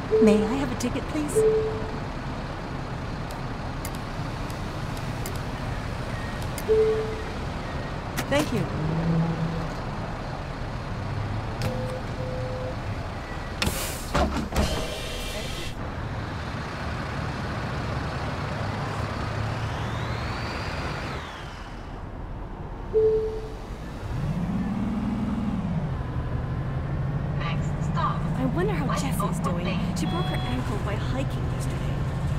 May I have a ticket, please? Thank you. I wonder how Jessie's doing. She broke her ankle while hiking yesterday.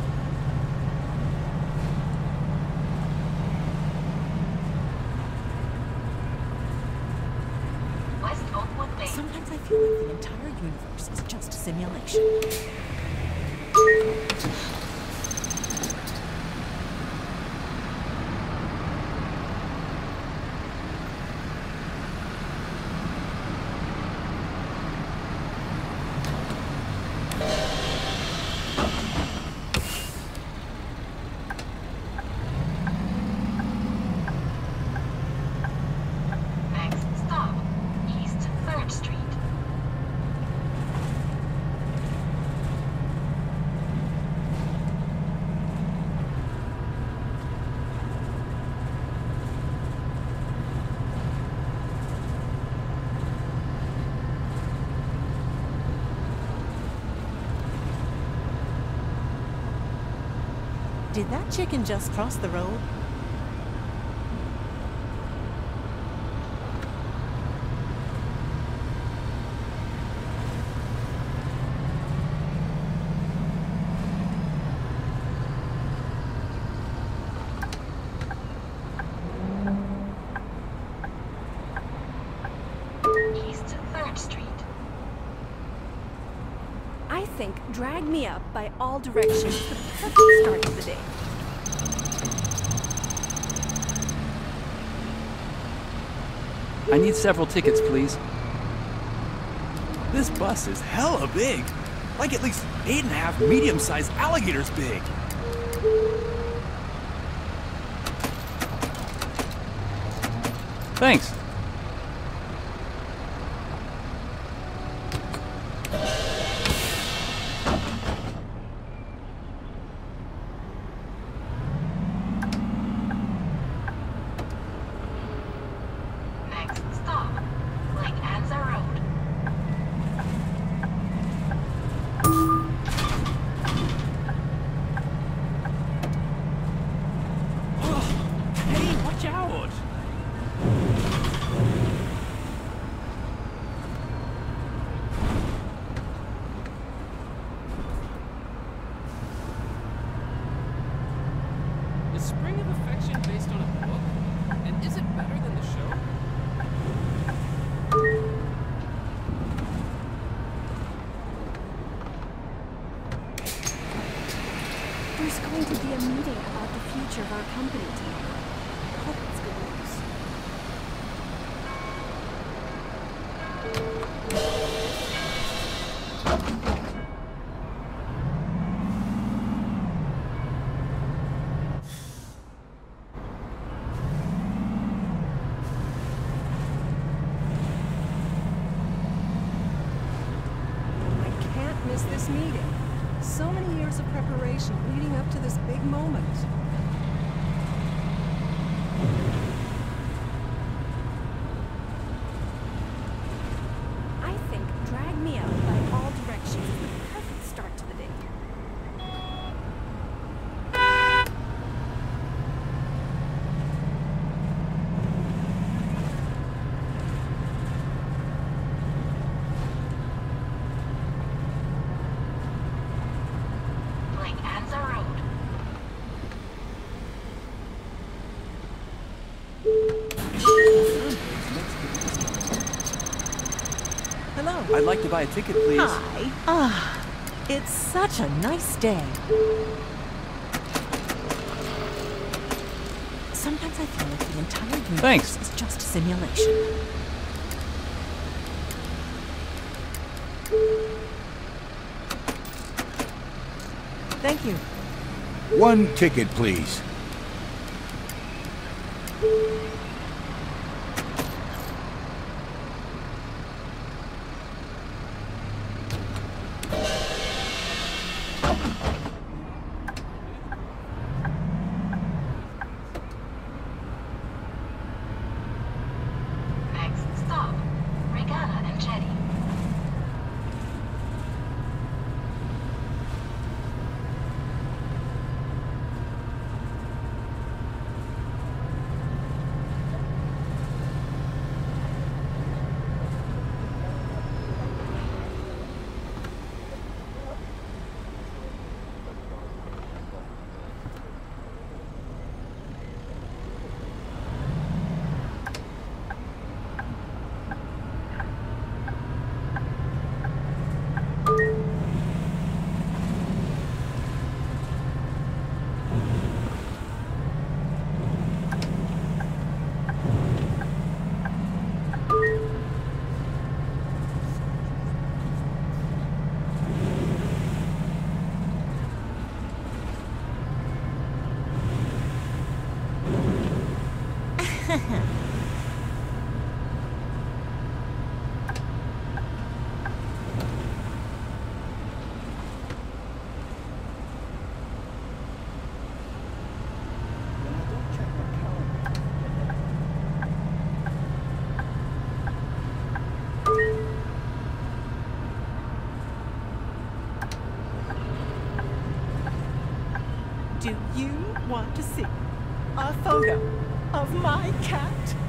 Sometimes I feel like the entire universe is just a simulation. Did that chicken just cross the road? East 3rd Street. I think Drag Me Up by All Directions is the perfect start to the day. I need several tickets, please. This bus is hella big. Like at least 8.5 medium-sized alligators big. Thanks. Next stop, Lake Anza Road. Hey, watch out! Is Spring of Affection based on a book? And is it better than the show? There's going to be a meeting about the future of our company tomorrow. I hope it's good news. I can't miss this meeting. So many years of preparation leading up to this big moment. I think Drag Me Up by All Directions is the perfect start to the day. Lake Anza Road. Hello. I'd like to buy a ticket, please. Hi. It's such a nice day. Sometimes I feel like the entire universe Thanks. is just a simulation. Thank you. One ticket, please. Do you want to see a photo of my cat?